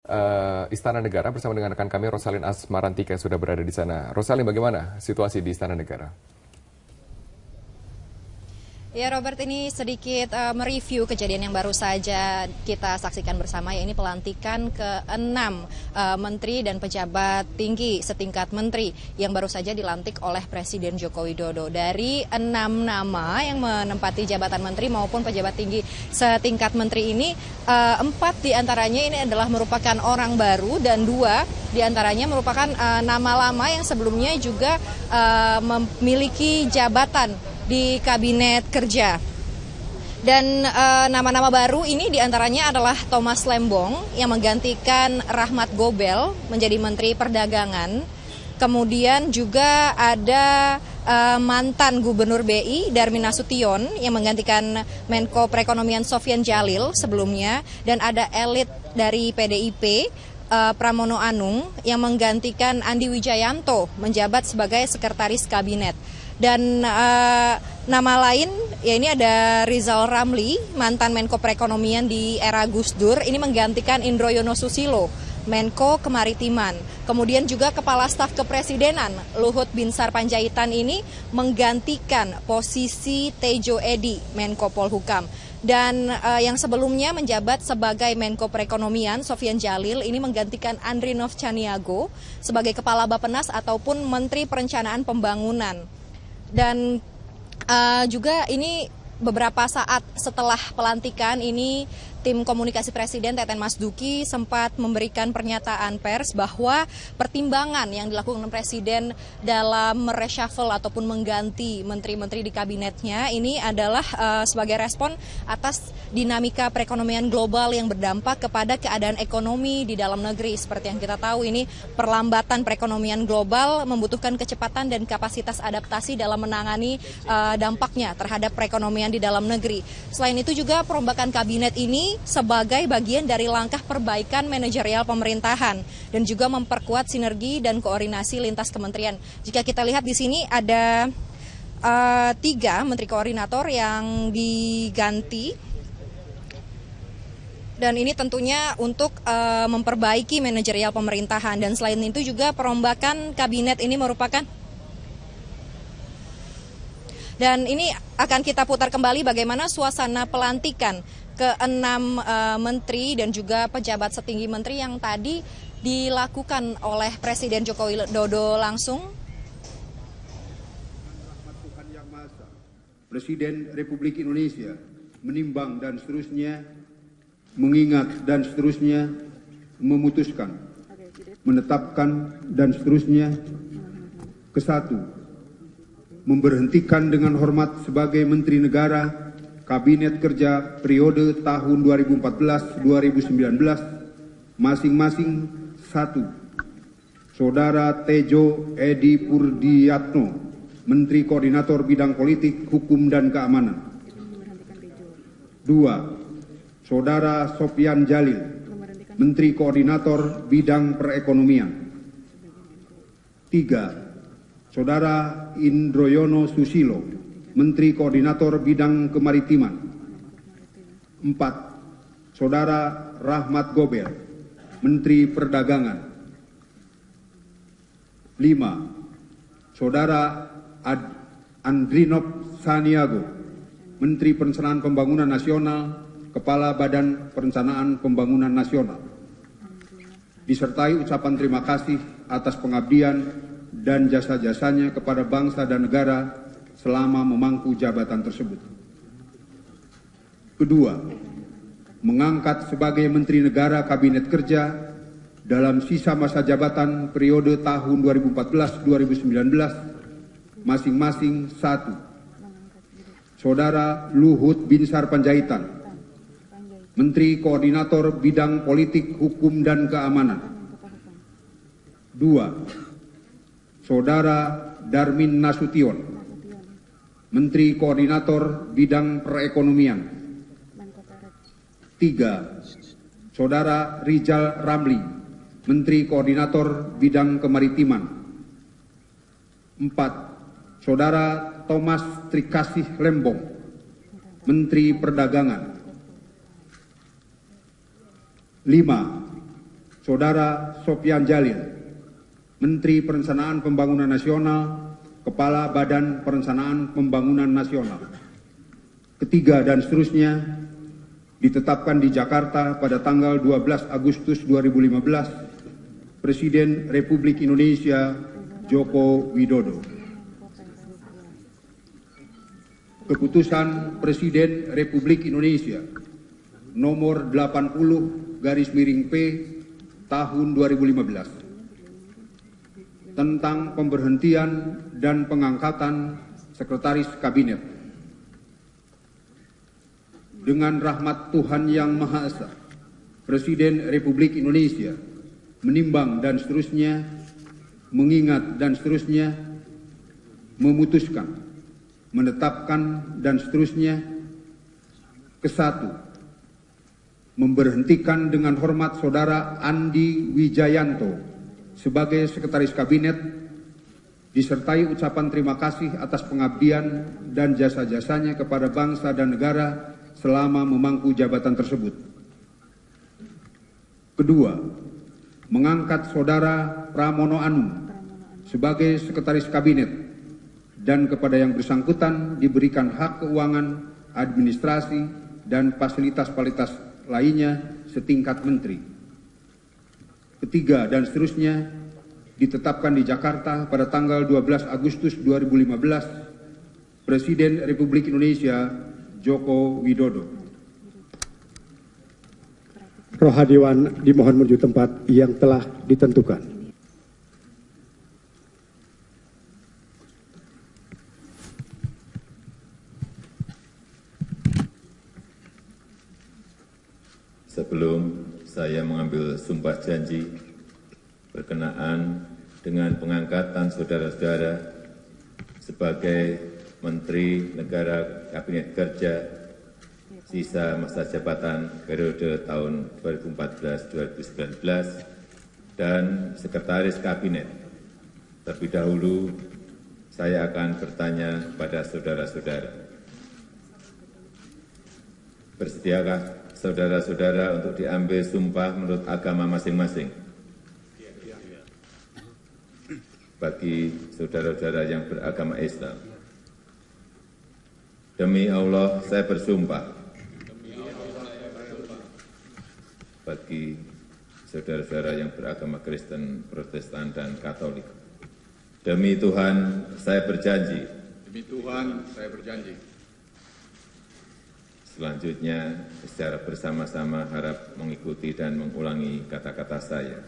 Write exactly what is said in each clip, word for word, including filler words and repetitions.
uh, Istana Negara bersama dengan rekan kami Rosalin Asmarantika yang sudah berada di sana. Rosalin, bagaimana situasi di Istana Negara? Ya Robert, ini sedikit uh, mereview kejadian yang baru saja kita saksikan bersama, ya ini pelantikan keenam uh, menteri dan pejabat tinggi setingkat menteri yang baru saja dilantik oleh Presiden Joko Widodo. Dari enam nama yang menempati jabatan menteri maupun pejabat tinggi setingkat menteri ini, uh, empat diantaranya ini adalah merupakan orang baru dan dua diantaranya merupakan uh, nama lama yang sebelumnya juga uh, memiliki jabatan di kabinet kerja. Dan nama-nama e, baru ini diantaranya adalah Thomas Lembong yang menggantikan Rahmat Gobel menjadi Menteri Perdagangan. Kemudian juga ada e, mantan Gubernur B I Darmin Nasution yang menggantikan Menko Perekonomian Sofyan Djalil sebelumnya. Dan ada elit dari P D I P, e, Pramono Anung yang menggantikan Andi Wijayanto menjabat sebagai Sekretaris Kabinet. Dan uh, nama lain, ya ini ada Rizal Ramli, mantan Menko Perekonomian di era Gus Dur, ini menggantikan Indroyono Susilo, Menko Kemaritiman. Kemudian juga Kepala Staf Kepresidenan, Luhut Binsar Panjaitan ini menggantikan posisi Tejo Edy, Menko Polhukam. Dan uh, yang sebelumnya menjabat sebagai Menko Perekonomian, Sofyan Djalil, ini menggantikan Andrinov Caniago sebagai Kepala Bappenas ataupun Menteri Perencanaan Pembangunan. Dan uh, juga ini beberapa saat setelah pelantikan ini tim komunikasi Presiden Teten Mas Duki sempat memberikan pernyataan pers bahwa pertimbangan yang dilakukan Presiden dalam mereshuffle ataupun mengganti menteri-menteri di kabinetnya ini adalah uh, sebagai respon atas dinamika perekonomian global yang berdampak kepada keadaan ekonomi di dalam negeri. Seperti yang kita tahu, ini perlambatan perekonomian global membutuhkan kecepatan dan kapasitas adaptasi dalam menangani uh, dampaknya terhadap perekonomian di dalam negeri. Selain itu juga perombakan kabinet ini sebagai bagian dari langkah perbaikan manajerial pemerintahan dan juga memperkuat sinergi dan koordinasi lintas kementerian. Jika kita lihat di sini ada uh, tiga menteri koordinator yang diganti, dan ini tentunya untuk uh, memperbaiki manajerial pemerintahan. Dan selain itu juga perombakan kabinet ini merupakan, dan ini akan kita putar kembali bagaimana suasana pelantikan keenam uh, menteri dan juga pejabat setinggi menteri yang tadi dilakukan oleh Presiden Joko Widodo langsung. Presiden Republik Indonesia menimbang dan seterusnya, mengingat dan seterusnya, memutuskan, menetapkan dan seterusnya. Kesatu, memberhentikan dengan hormat sebagai Menteri Negara Kabinet Kerja periode tahun dua ribu empat belas sampai dua ribu sembilan belas masing-masing satu. Saudara Tejo Edy Purdiatno, Menteri Koordinator Bidang Politik, Hukum dan Keamanan. Dua. Saudara Sofyan Djalil, Menteri Koordinator Bidang Perekonomian. Tiga. Saudara Indroyono Susilo, Menteri Koordinator Bidang Kemaritiman. Empat. Saudara Rahmat Gobel, Menteri Perdagangan. Lima. Saudara Ad Andrinov Caniago, Menteri Perencanaan Pembangunan Nasional, Kepala Badan Perencanaan Pembangunan Nasional. Disertai ucapan terima kasih atas pengabdian dan jasa-jasanya kepada bangsa dan negara selama memangku jabatan tersebut. Kedua, mengangkat sebagai Menteri Negara Kabinet Kerja dalam sisa masa jabatan periode tahun dua ribu empat belas sampai dua ribu sembilan belas masing-masing satu. Saudara Luhut Binsar Panjaitan, Menteri Koordinator Bidang Politik, Hukum dan Keamanan. Dua. Saudara Darmin Nasution, Menteri Koordinator Bidang Perekonomian. Tiga. Saudara Rizal Ramli, Menteri Koordinator Bidang Kemaritiman. Empat. Saudara Thomas Trikasih Lembong, Menteri Perdagangan. Lima. Saudara Sofyan Jalil, Menteri Perencanaan Pembangunan Nasional, Kepala Badan Perencanaan Pembangunan Nasional. Ketiga dan seterusnya ditetapkan di Jakarta pada tanggal dua belas Agustus dua ribu lima belas Presiden Republik Indonesia Joko Widodo. Keputusan Presiden Republik Indonesia nomor delapan puluh garis miring P tahun dua ribu lima belas tentang pemberhentian dan pengangkatan Sekretaris Kabinet. Dengan rahmat Tuhan Yang Maha Esa, Presiden Republik Indonesia menimbang dan seterusnya, mengingat dan seterusnya, memutuskan, menetapkan dan seterusnya. Kesatu, memberhentikan dengan hormat Saudara Andi Wijayanto sebagai Sekretaris Kabinet, disertai ucapan terima kasih atas pengabdian dan jasa-jasanya kepada bangsa dan negara selama memangku jabatan tersebut. Kedua, mengangkat Saudara Pramono Anung sebagai Sekretaris Kabinet dan kepada yang bersangkutan diberikan hak keuangan, administrasi, dan fasilitas-fasilitas lainnya setingkat menteri. Ketiga dan seterusnya ditetapkan di Jakarta pada tanggal dua belas Agustus dua ribu lima belas Presiden Republik Indonesia Joko Widodo. Rohadiwan dimohon menuju tempat yang telah ditentukan. Sebelum saya mengambil sumpah janji berkenaan dengan pengangkatan saudara-saudara sebagai Menteri Negara Kabinet Kerja sisa masa jabatan periode tahun dua ribu empat belas sampai dua ribu sembilan belas dan Sekretaris Kabinet. Terlebih dahulu saya akan bertanya kepada saudara-saudara. Bersediakah saudara-saudara untuk diambil sumpah menurut agama masing-masing? Bagi saudara-saudara yang beragama Islam. Demi Allah, saya bersumpah. Bagi saudara-saudara yang beragama Kristen, Protestan, dan Katolik. Demi Tuhan, saya berjanji. Demi Tuhan, saya berjanji. Selanjutnya, secara bersama-sama harap mengikuti dan mengulangi kata-kata saya.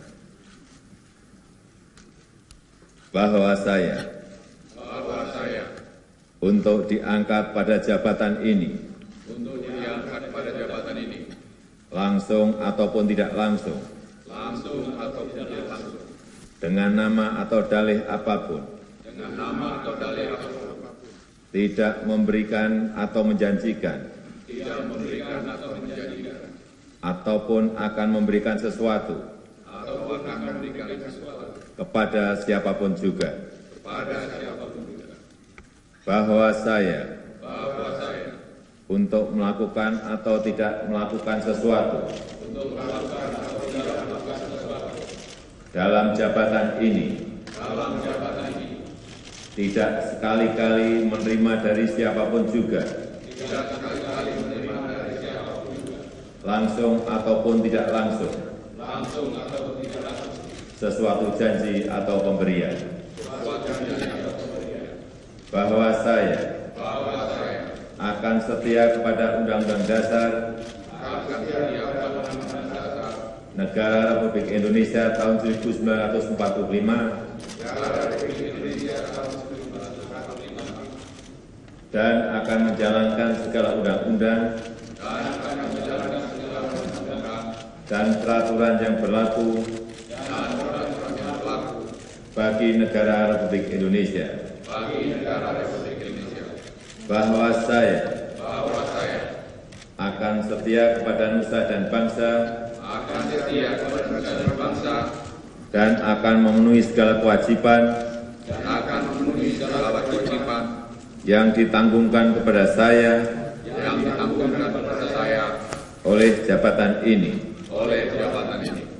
Bahwa saya, bahwa saya untuk diangkat pada jabatan ini, untuk diangkat pada jabatan ini, langsung ataupun tidak langsung, langsung ataupun tidak langsung, dengan nama atau dalih apapun, dengan nama atau dalih apapun, tidak memberikan atau menjanjikan, tidak memberikan atau menjanjikan, ataupun akan memberikan sesuatu, atau akan memberikan sesuatu kepada siapapun juga, kepada siapapun juga, bahwa saya, bahwa saya untuk melakukan atau tidak melakukan sesuatu, untuk melakukan atau tidak melakukan sesuatu dalam jabatan ini, dalam jabatan ini, tidak sekali-kali menerima dari siapapun juga, tidak sekali-kali menerima dari siapapun juga, langsung ataupun tidak langsung, langsung ataupun tidak langsung, sesuatu janji atau pemberian, sesuatu janji atau pemberian, bahwa saya bahwa saya akan setia kepada Undang-Undang Dasar akan setia pada Undang-Undang Dasar Negara Republik Indonesia tahun seribu sembilan ratus empat puluh lima Negara Republik Indonesia tahun seribu sembilan ratus empat puluh lima dan akan menjalankan segala undang-undang dan akan menjalankan segala undang-undang dan peraturan yang berlaku dan peraturan yang berlaku bagi negara Republik Indonesia, bagi negara Republik Indonesia, bahwa saya bahwa saya akan setia kepada nusa dan bangsa akan setia kepada nusa dan bangsa dan akan memenuhi segala kewajiban dan akan memenuhi segala kewajiban yang ditanggungkan kepada saya yang ditanggungkan kepada saya oleh jabatan ini, oleh jabatan ini,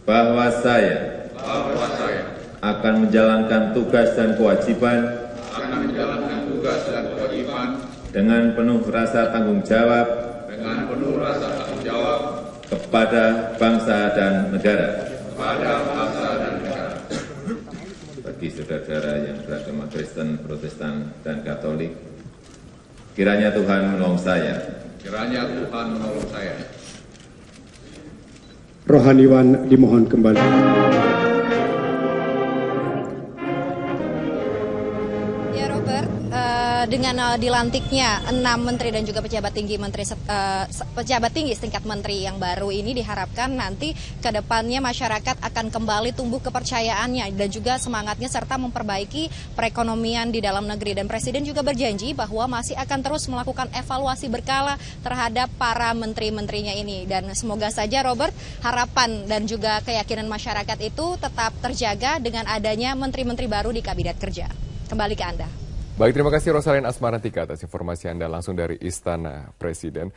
bahwa saya, bahwa saya akan menjalankan tugas dan kewajiban akan menjalankan tugas dan kewajiban dengan penuh rasa tanggung jawab dengan penuh rasa tanggung jawab kepada bangsa dan negara. pada bangsa dan negara. Bagi saudara-saudara yang beragama Kristen, Protestan, dan Katolik, kiranya Tuhan menolong saya. Kiranya Tuhan menolong saya. Rohaniwan dimohon kembali. Ya Robert, uh, dengan uh, dilantiknya enam menteri dan juga pejabat tinggi menteri uh, pejabat tinggi setingkat menteri yang baru ini diharapkan nanti ke depannya masyarakat akan kembali tumbuh kepercayaannya dan juga semangatnya serta memperbaiki perekonomian di dalam negeri, dan Presiden juga berjanji bahwa masih akan terus melakukan evaluasi berkala terhadap para menteri-menterinya ini, dan semoga saja Robert, harapan dan juga keyakinan masyarakat itu tetap terjaga dengan adanya menteri-menteri baru di Kabinet Kerja. Kembali ke Anda. Baik, terima kasih Rosalin Asmarantika atas informasi Anda langsung dari Istana Presiden.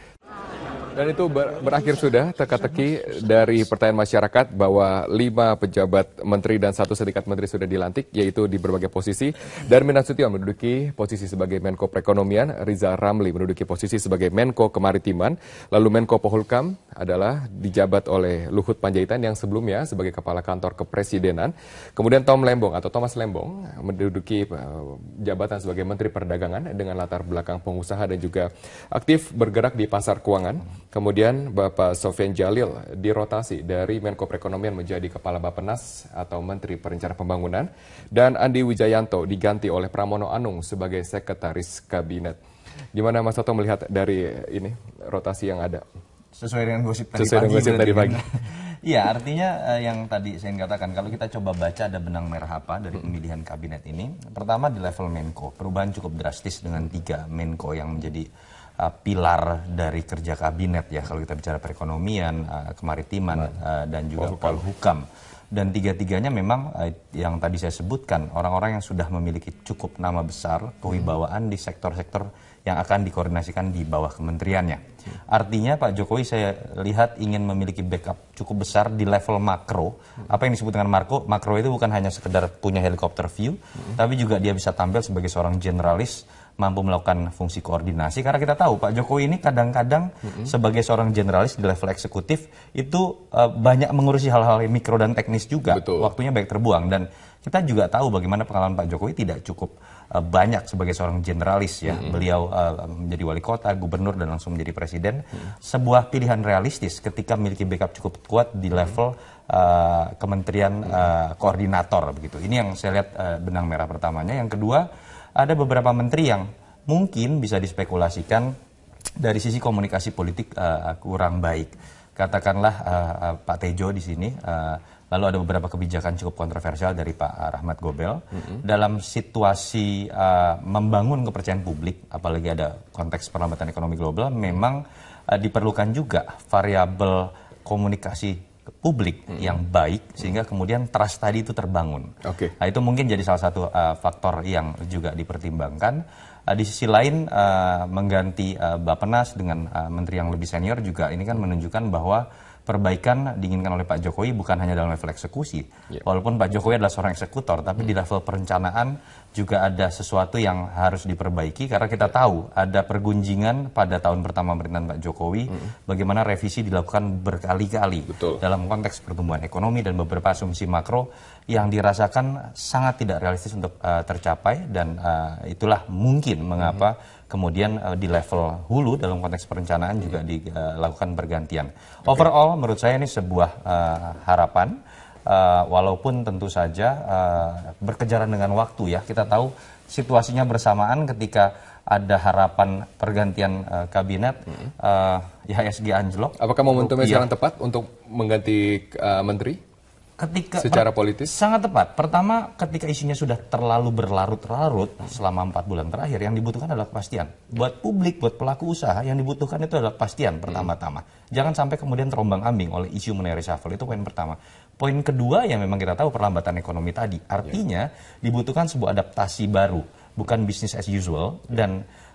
Dan itu ber berakhir sudah teka-teki dari pertanyaan masyarakat bahwa lima pejabat menteri dan satu setingkat menteri sudah dilantik, yaitu di berbagai posisi. Darmin Nasution menduduki posisi sebagai Menko Perekonomian, Riza Ramli menduduki posisi sebagai Menko Kemaritiman, lalu Menko Polhukam adalah dijabat oleh Luhut Panjaitan yang sebelumnya sebagai Kepala Kantor Kepresidenan. Kemudian Tom Lembong atau Thomas Lembong menduduki jabatan sebagai Menteri Perdagangan dengan latar belakang pengusaha dan juga aktif bergerak di pasar keuangan. Kemudian Bapak Sofyan Jalil dirotasi dari Menko Perekonomian menjadi Kepala Bappenas atau Menteri Perencanaan Pembangunan, dan Andi Wijayanto diganti oleh Pramono Anung sebagai Sekretaris Kabinet. Gimana Mas Toto melihat dari ini rotasi yang ada? Sesuai dengan gosip tadi Sesuai pagi. Dengan gosip tadi pagi. Iya, artinya uh, yang tadi saya katakan, kalau kita coba baca ada benang merah apa dari pemilihan kabinet ini. Pertama di level Menko, perubahan cukup drastis dengan tiga Menko yang menjadi uh, pilar dari kerja kabinet ya, kalau kita bicara perekonomian, uh, kemaritiman, uh, dan juga Polhukam. Dan tiga-tiganya memang uh, yang tadi saya sebutkan, orang-orang yang sudah memiliki cukup nama besar, kewibawaan di sektor-sektor yang akan dikoordinasikan di bawah kementeriannya. Artinya Pak Jokowi saya lihat ingin memiliki backup cukup besar di level makro. Apa yang disebut dengan makro? Makro itu bukan hanya sekedar punya helikopter view, hmm. tapi juga dia bisa tampil sebagai seorang generalis, mampu melakukan fungsi koordinasi. Karena kita tahu Pak Jokowi ini kadang-kadang hmm. sebagai seorang generalis di level eksekutif itu uh, banyak mengurusi hal-hal mikro dan teknis juga. Betul. Waktunya baik terbuang, dan kita juga tahu bagaimana pengalaman Pak Jokowi tidak cukup uh, banyak sebagai seorang generalis ya. Mm-hmm. Beliau uh, menjadi wali kota, gubernur, dan langsung menjadi presiden. Mm-hmm. Sebuah pilihan realistis ketika memiliki backup cukup kuat di level uh, kementerian uh, koordinator begitu. Ini yang saya lihat uh, benang merah pertamanya. Yang kedua, ada beberapa menteri yang mungkin bisa dispekulasikan dari sisi komunikasi politik uh, kurang baik. Katakanlah uh, uh, Pak Tejo di sini. Uh, Lalu ada beberapa kebijakan cukup kontroversial dari Pak Rahmat Gobel. Mm-hmm. Dalam situasi uh, membangun kepercayaan publik, apalagi ada konteks perlambatan ekonomi global, memang uh, diperlukan juga variabel komunikasi publik mm-hmm. yang baik, sehingga kemudian trust tadi itu terbangun. Okay. Nah, itu mungkin jadi salah satu uh, faktor yang juga dipertimbangkan. Uh, di sisi lain, uh, mengganti uh, Bappenas dengan uh, menteri yang lebih senior juga, ini kan menunjukkan bahwa perbaikan diinginkan oleh Pak Jokowi bukan hanya dalam level eksekusi. Yeah. Walaupun Pak Jokowi adalah seorang eksekutor, tapi hmm. di level perencanaan juga ada sesuatu yang harus diperbaiki, karena kita tahu ada pergunjingan pada tahun pertama pemerintahan Pak Jokowi, hmm. bagaimana revisi dilakukan berkali-kali dalam konteks pertumbuhan ekonomi dan beberapa asumsi makro yang dirasakan sangat tidak realistis untuk uh, tercapai, dan uh, itulah mungkin mengapa hmm. kemudian uh, di level hulu dalam konteks perencanaan hmm. juga dilakukan uh, pergantian. Okay. Overall menurut saya ini sebuah uh, harapan, uh, walaupun tentu saja uh, berkejaran dengan waktu ya. Kita tahu situasinya bersamaan ketika ada harapan pergantian uh, kabinet, hmm. uh, I H S G anjlok. Apakah momentumnya sekarang iya. tepat untuk mengganti uh, menteri? Ketika secara politis sangat tepat. Pertama, ketika isunya sudah terlalu berlarut-larut selama empat bulan terakhir, yang dibutuhkan adalah kepastian. Buat publik, buat pelaku usaha, yang dibutuhkan itu adalah kepastian pertama-tama. Jangan sampai kemudian terombang-ambing oleh isu mengenai reshuffle. Itu poin pertama. Poin kedua, yang memang kita tahu perlambatan ekonomi tadi. Artinya dibutuhkan sebuah adaptasi baru, bukan business as usual. Dan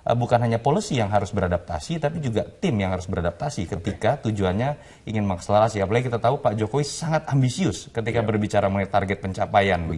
uh, bukan hanya policy yang harus beradaptasi, tapi juga tim yang harus beradaptasi ketika tujuannya ingin mengakselerasi. Apalagi kita tahu Pak Jokowi sangat ambisius ketika yeah. berbicara mengenai target pencapaian.